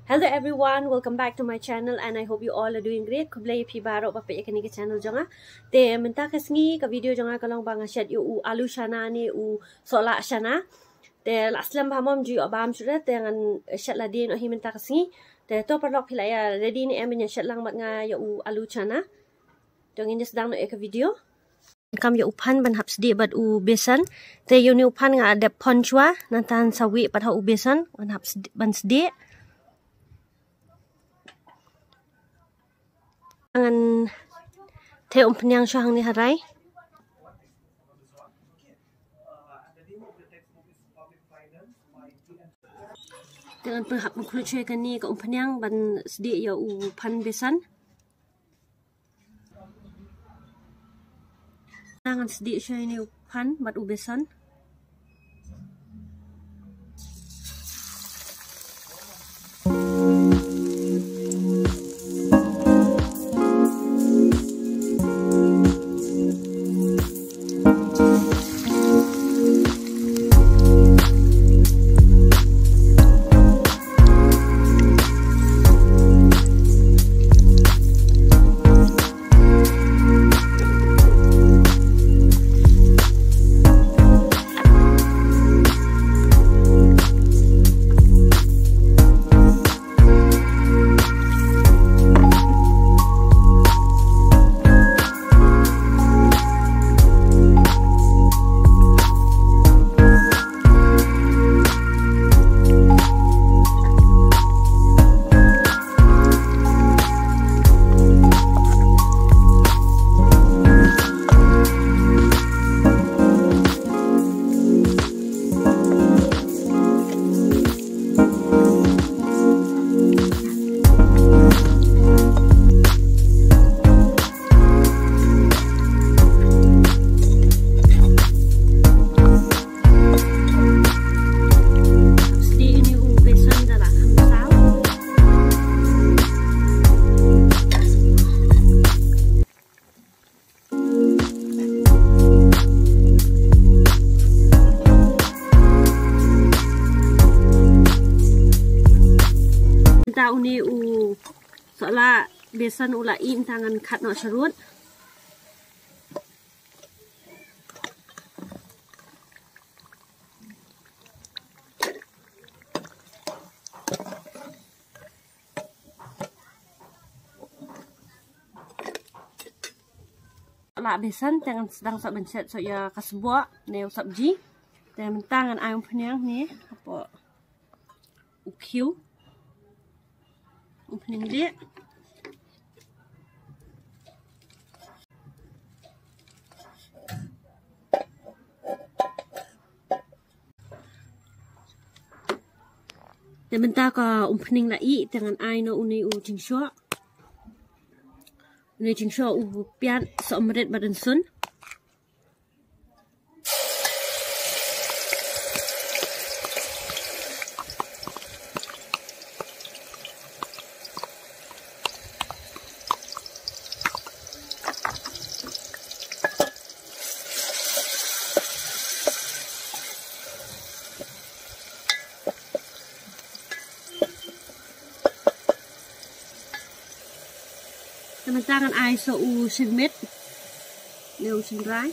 Hello everyone, welcome back to my channel and I hope you all are doing great. Kublay pi baro pa pe kani ke channel jonga. Te menta kasngi ka video jonga kalong banga shed u alu shana ni u sola shana. Te aslam bhamom ji obam sure te ngan shed la din o hi menta kasngi. Te to parlok hilaya ready ni em nya shed lang mat nga ya u alu shana. Dong in sedang no ek video. Kam ya upan ban hap sedi bat u besan. Te yo ni upan nga ada ponchwa nantan sawi pat ha u besan ban hap ban sedi. Dengan te penyang syahang ni harai. Dengan perhap mengkulit cuy kan ni ke penyang ban sedik ya u pan besan. Dengan sedik cuy ni u pan bat u besan. Uni u sola besan ula im tangan kat no serut. Sola besan tangan sedang sok bencet sok ya kasbua neu sabji. Dan tangan ayam penyang ni apa ukiu. Opening dia. Dan bentar ka opening lai dengan ai no uni u jingsho. Uni jingsho u pian so meret badan sun. Tangan ai so u sin met neu sin rai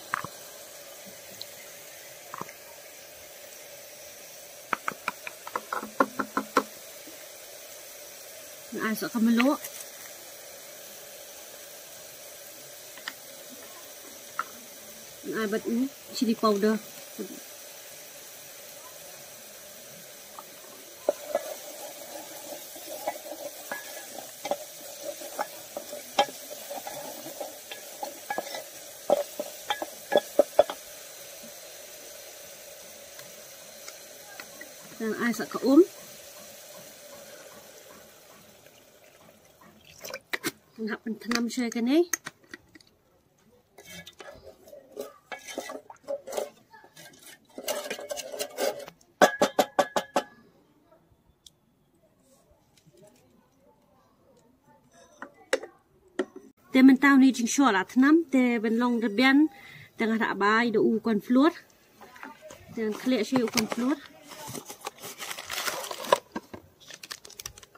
ai so kamelo ai bat u chili powder dan ai sak ka hap pentanam syai kan ni te mentau ni jing syua la tanam te ben long rebian tengah rak bai do u kon flour dan klik syai u kon flour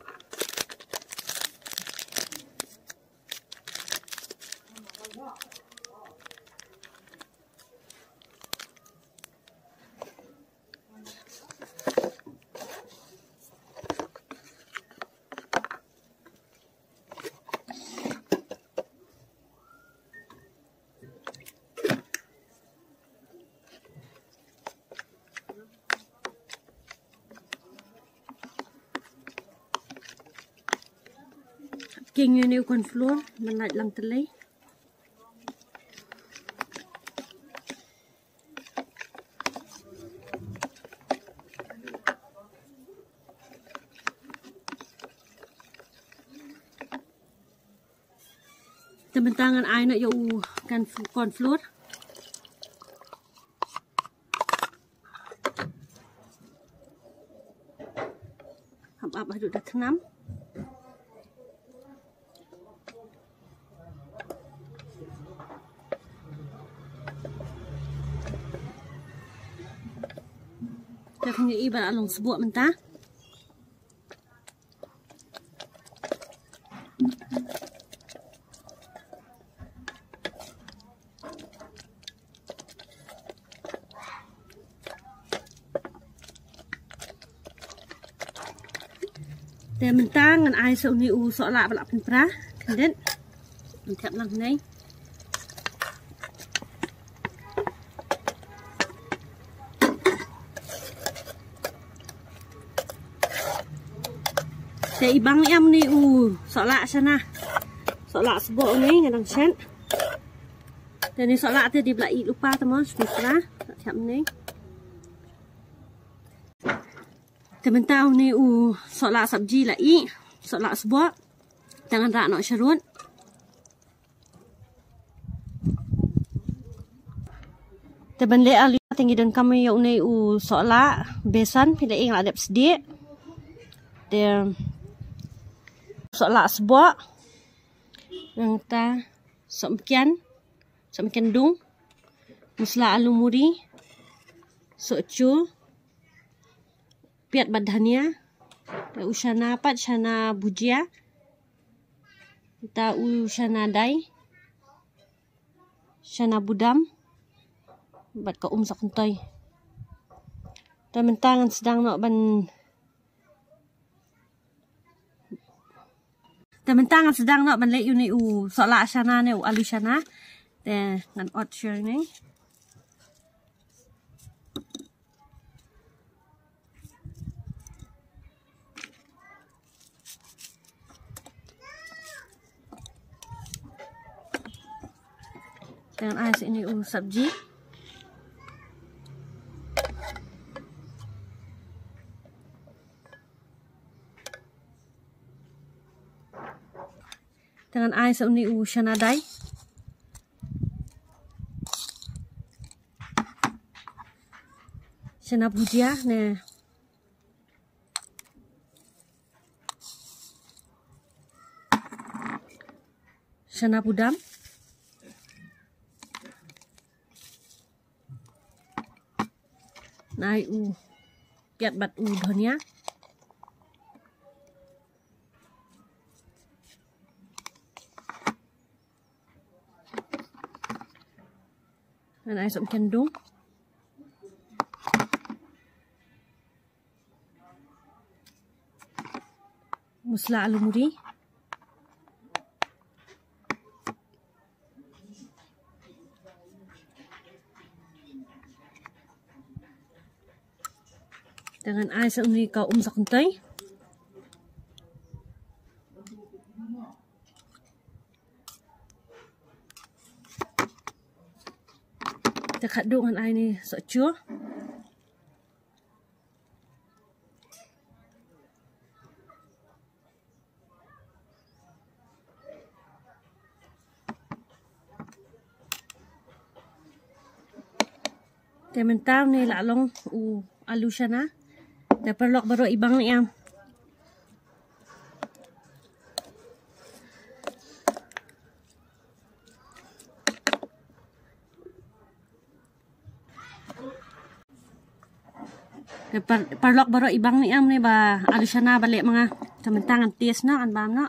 king yun yung corn flour. Manat lang talay. Tementangan ay na yung corn flour. Apa duduk tenam. Kita punya iban along sebuah mentah. Để mình ta ngân ai sợ ni u sợ lạ và lạ phần pra đến mình thẹp lần này để băng em ni u sợ lạ sana sợ lạ bộ này ngày đằng sen để ni sợ lạ thì đi lại lupa teman pra thẹp này temen tahu ni solat sabji lai solat sebuah jangan rak nak syarut temen le ali tinggi dan kami yang ni solat besan pilih ing adab sedik de solat sebuah yang ta somkian dung musla alumuri socu piat badhania ushana pat shana bujia ta ushana dai shana budam bat ka sakuntoy tementangan sedang nak ban tementangan sedang nak ban le uni sola shana ne alu shana te ngan ot share ni dengan ais ini sabji dengan ais ini shanadai shana bujia ne shana budam nai piat bat dhania dan ai som kendung musla alumuri dengan ai sa uni ka sakuntay takadung an ai ni sochu tementang ni lalong alu shana perlok baru ibang ni am perlok baru ibang ni am ni ba alu shana balik mga tementangan tis na an bam na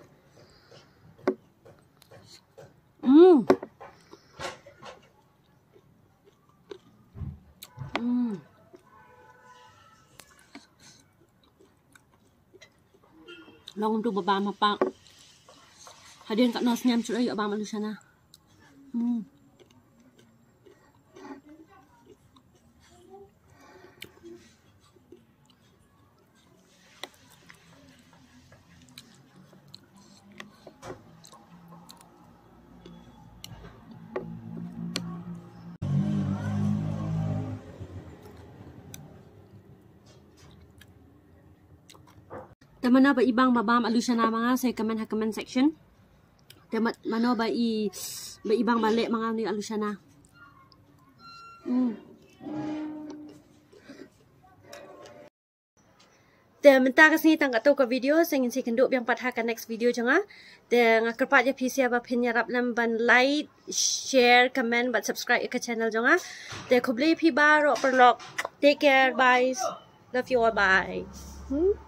long tu baba mapa hadian kat nos nyam sudah yuk abang alu sana Te mana ba ibang mabam Alushana mga sa comment section. Te mano ba ibang balik mga ni Alushana. Te menta kasni tang atau ka video sing si kenduk yang patha ka next video janga. Te ngakerpat ya PC ba penyarap lam ban like, share, comment, but subscribe ke channel janga. Te khoblei phi baro perlok. Take care, bye. Love you all, bye.